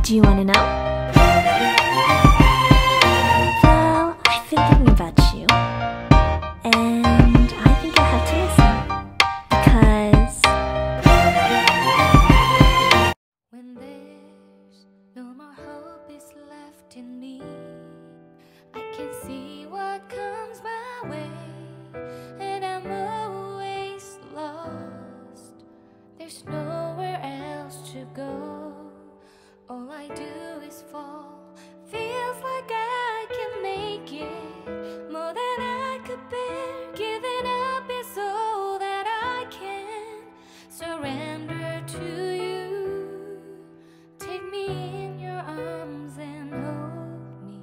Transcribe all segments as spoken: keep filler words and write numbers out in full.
Do you want to know? Well, I've been thinking about you, and I think I have to listen. Because when there's no more hope is left in me, I can see what comes my way, and I'm always lost. There's nowhere else to go. All I do is fall. Feels like I can make it more than I could bear. Giving up is all that I can surrender to you. Take me in your arms and hold me.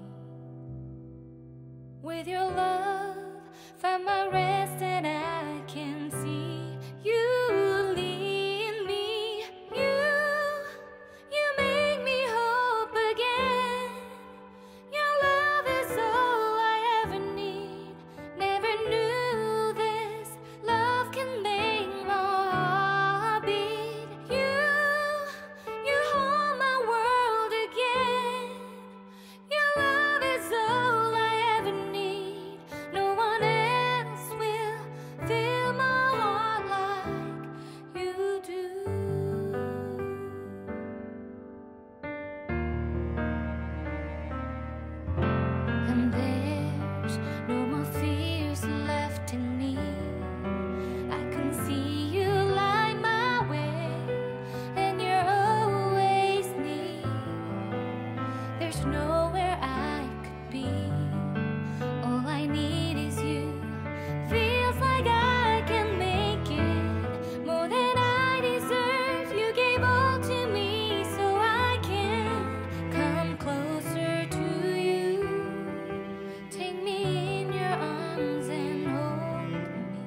With your love, find my rest, and I can see you lead me. You You make me hope again. Your love is all I ever need. Never knew this love can make my heart beat. You, you hold my world again. Your love is all I ever need. No one else will fill my heart like you do. And there's no more fears left in me. I can see you light my way, and you're always near. There's nowhere I could be. All I need is you. Feels like I can make it more than I deserve. You gave all to me so I can come closer to you. Take me in your arms and hold me.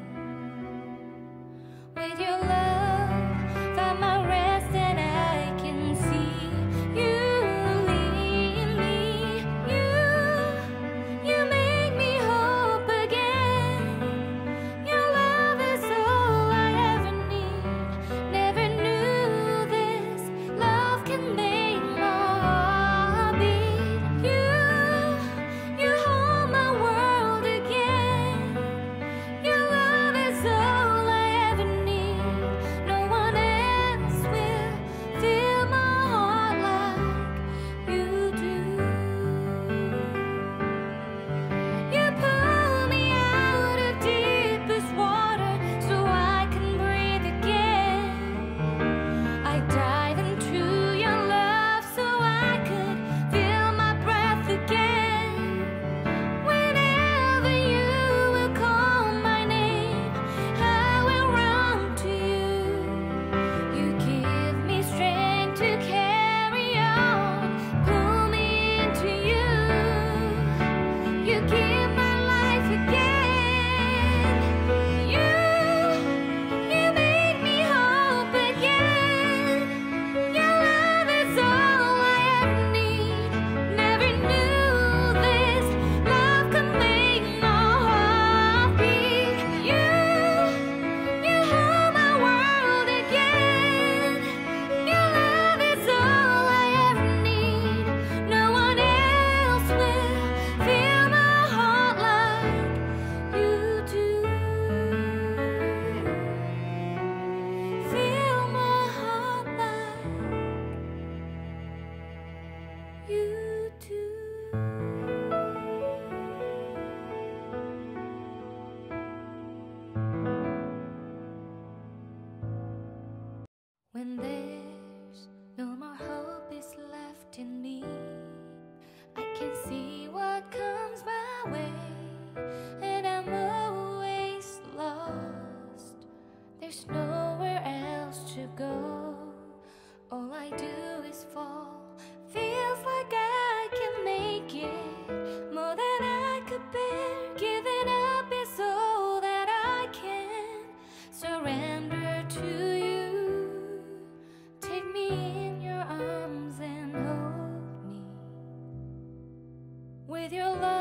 With your love, find my rest, and I can see you lead me. You, you make me hope again. Your love is all I ever need. Never knew this love can make my heart beat. You, you hold my world again. Your love is all I ever need. No one else will fill my heart like you do. You pull me out of deepest water so I can breathe again. I dive into your love so I could feel my breath again. Whenever you will call my name, I will run to you. You give me strength to carry on. Pull me into you. You give my life again. You, you make me hope again. Your love is all I ever need. Never knew this love could make my heart beat. You, you hold my world again. Your love is all I ever need. No one else will fill my heart like you do. Fill my heart like you do. When there's no more hope is left in me, I can see what comes my way, and I'm always lost. There's nowhere else to go. All I do is fall. Feels like I can make it more than I could bear. Giving up is all that I can surrender to you. Take me in your arms and hold me. With your love,